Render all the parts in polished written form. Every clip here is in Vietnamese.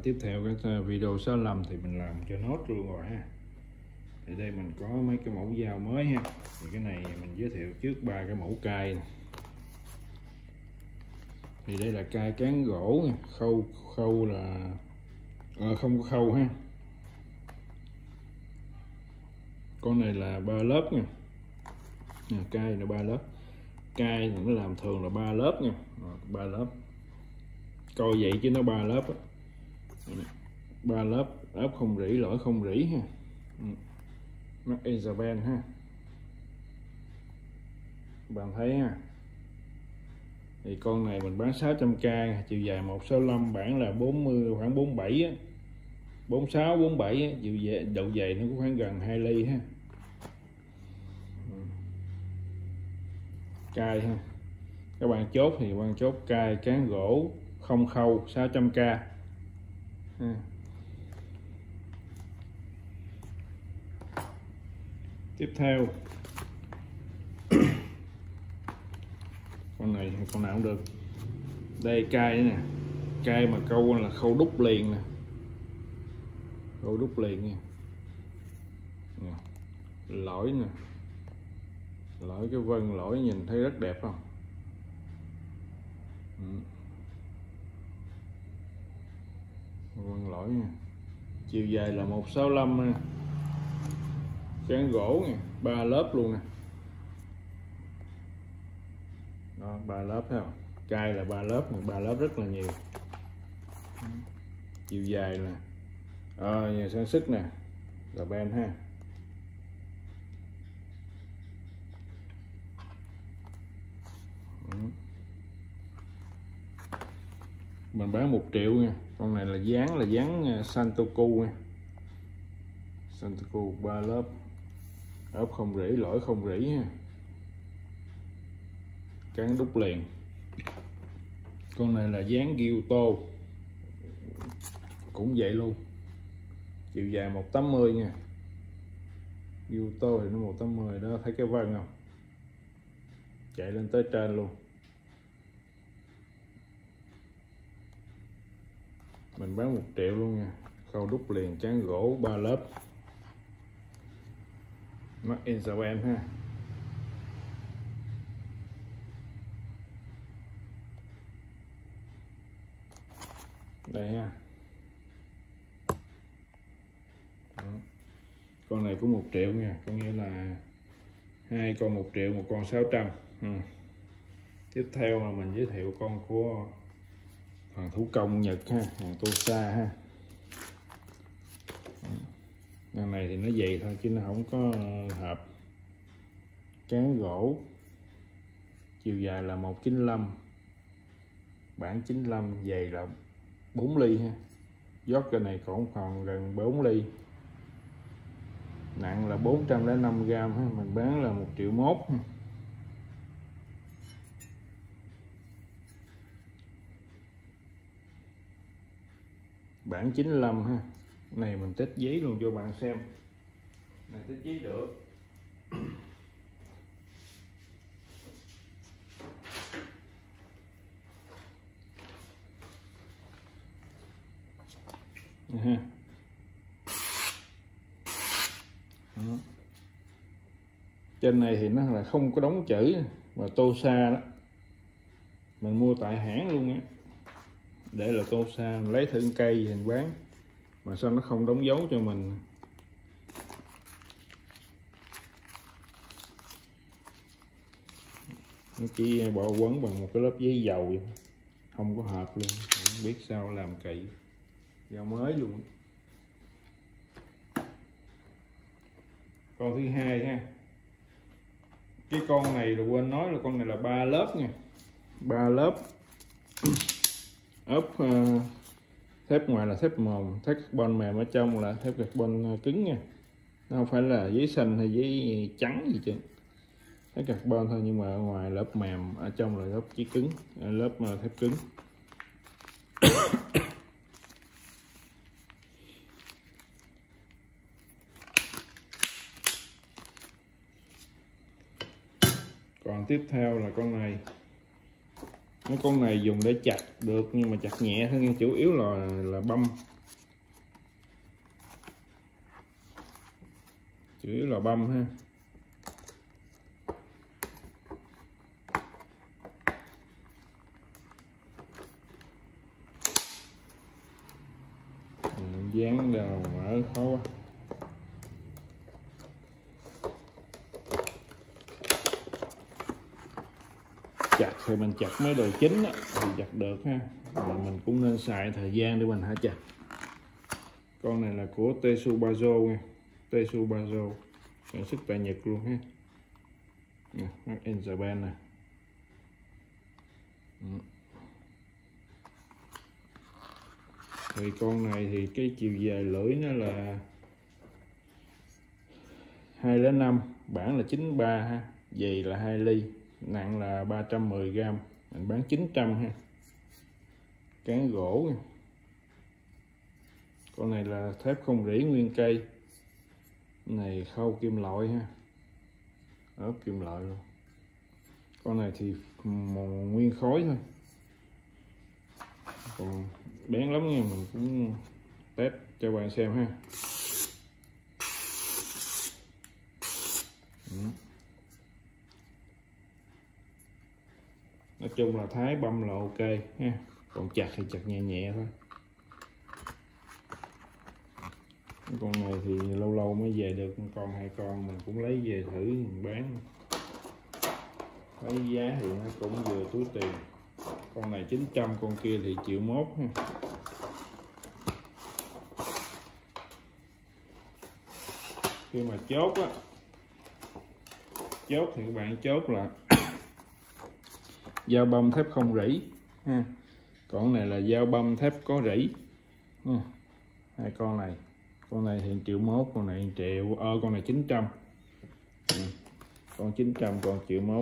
tiếp theo cái video 65 thì mình làm cho nốt luôn rồi ha. Thì đây mình có mấy cái mẫu dao mới ha. Thì cái này mình giới thiệu trước 3 cái mẫu cay này. Thì đây là cay cán gỗ nha. Khâu là không có khâu ha. Con này là 3 lớp nha. Cay là 3 lớp. Cay nó làm thường là 3 lớp nha. 3 lớp. Coi vậy chứ nó 3 lớp á. 3 lớp ốp không rỉ, lỗi không rỉ ha. Made in Japan ha. Bạn thấy ha. Thì con này mình bán 600k, chiều dài 165, bản là 40, khoảng 47 á. 46 47 á, chiều dài độ dày nó có khoảng gần 2 ly ha. Cay ha. Các bạn chốt thì quan chốt cay cán gỗ không khâu 600k ha. Tiếp theo con này con nào cũng được. Đây cay nè, cay mà câu là khâu đúc liền nè, khâu đúc liền nha. Lỗi nè, lỗi cái vân lỗi nhìn thấy rất đẹp không? Vân lỗi nha. Chiều dài là 165 nha. Cán gỗ nha, 3 lớp luôn nè. Đó, 3 lớp thấy không? Cay là 3 lớp, 3 lớp rất là nhiều. Chiều dài là nhà sản xuất nè, là Ben ha. Mình bán 1 triệu nha. Con này là dán Santoku nha. Santoku 3 lớp. Ốp không rỉ, lỗi không rỉ ha. Cán đúc liền. Con này là dán Gilto. Cũng vậy luôn. Chiều dài 180 nha. Gilto thì nó 180 đó, thấy cái vân không? Chạy lên tới trên luôn. Mình bán 1 triệu luôn nha. Khâu đúc liền, cán gỗ 3 lớp. Made in Japan ha. Đây ha. Đó. Con này cũng 1 triệu nha, có nghĩa là 2 con 1 triệu, 1 con 600. Tiếp theo là mình giới thiệu con của hàng thủ công Nhật ha, hàng Tosa ha. Con này thì nó dày thôi chứ nó không có hợp. Cán gỗ, chiều dài là 195, bản 95, dày là 4 ly ha. Dốt cái này còn gần 4 ly. Nặng là 405g ha, mình bán là 1 triệu mốt ha. Bản 95 ha. Này mình test giấy luôn cho bạn xem. Này test giấy được. Ha. Đó. Trên này thì nó là không có đóng chữ mà Tosa đó. Mình mua tại hãng luôn á. Để là Tosa, mình lấy thử cây mình bán. Mà sao nó không đóng dấu cho mình. Nó chỉ bỏ quấn bằng một cái lớp giấy dầu, không có hợp luôn, không biết sao làm kỳ. Dao mới luôn. Con thứ hai ha. Cái con này là quên nói là con này là 3 lớp nha. 3 lớp. Ốp thép ngoài là thép mỏng, thép carbon mềm, ở trong là thép carbon cứng nha. Nó không phải là giấy xanh hay giấy trắng gì chứ. Thép carbon thôi, nhưng mà ở ngoài lớp mềm, ở trong là lớp giấy cứng, lớp thép cứng. Còn tiếp theo là con này. Mấy con này dùng để chặt được nhưng mà chặt nhẹ thôi, nhưng chủ yếu là băm chủ yếu là băm ha. Dán đầu mở khó quá. Chặt thì mình chặt mấy đồ chính á, thì chặt được ha, mà mình cũng nên xài thời gian để mình hả chặt. Con này là của Tetsubazo nha, Tetsubazo sản xuất tại Nhật luôn ha. Made in Japan nè. Thì con này thì cái chiều dài lưỡi nó là 205, bản là 93 ha, dày là 2 ly, nặng là 310g, mình bán 900 ha. Cán gỗ nha. Con này là thép không rỉ nguyên cây, này khâu kim loại ha, ốp kim loại luôn. Con này thì nguyên khối thôi, còn bén lắm nha, mình cũng test cho bạn xem ha. Nói chung là thái băm là ok ha, còn chặt thì chặt nhẹ nhẹ thôi. Con này thì lâu lâu mới về được con 2 con, mình cũng lấy về thử mình bán, lấy giá thì nó cũng vừa túi tiền. Con này 900, con kia thì 1.1 ha. Khi mà chốt á, chốt thì các bạn chốt là dao băm thép không rỉ ha, con này là dao băm thép có rỉ ha. 2 con này, con này thì 1.1, con này 1 triệu, con này 900, con 900, con 1.1.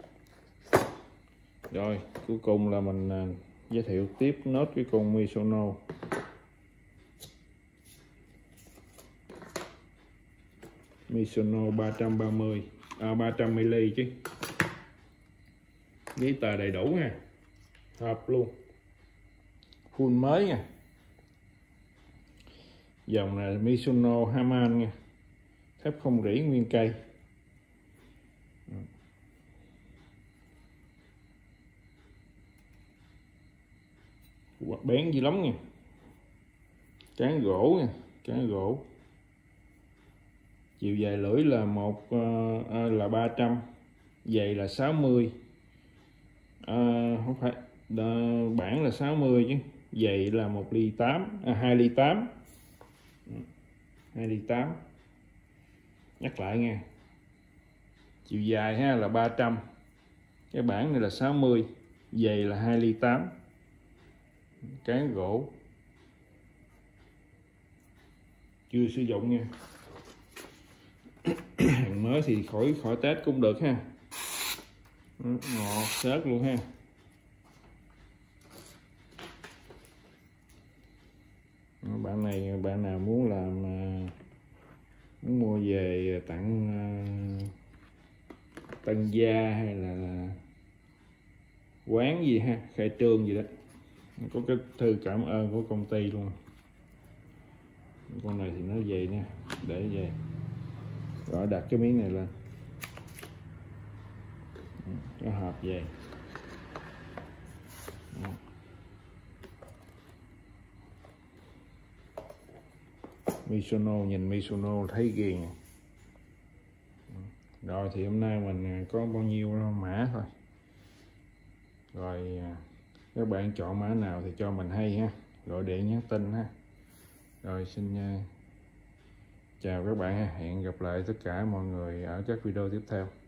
Rồi cuối cùng là mình giới thiệu tiếp nốt cái con Misono. Misono 330, 300ml chứ, giấy tờ đầy đủ nha, hợp luôn, full mới nha. Dòng này Misono Haman nha, thép không rỉ nguyên cây. Bén dữ lắm nha. Cán gỗ nha, cán gỗ. Chiều dài lưỡi là là 300, dày là 60. Không phải, bản là 60 chứ, dày là 1 ly 8, 2 ly 8. 2 ly 8. Nhắc lại nha. Chiều dài ha là 300. Cái bản này là 60, dày là 2 ly 8. Cán gỗ. Chưa sử dụng nha. Hàng mới thì khỏi test cũng được ha. Ngọt xớt luôn ha. Bạn này, bạn nào muốn làm, muốn mua về tặng tân gia hay là quán gì ha, khai trương gì đó, có cái thư cảm ơn của công ty luôn. Con này thì nó về nha, để về rồi đặt cái miếng này lên, nó hộp về. Misono, nhìn Misono thấy ghiền. Rồi thì hôm nay mình có bao nhiêu mã thôi. Rồi các bạn chọn mã nào thì cho mình hay ha, gọi điện nhắn tin ha. Rồi xin chào các bạn ha, hẹn gặp lại tất cả mọi người ở các video tiếp theo.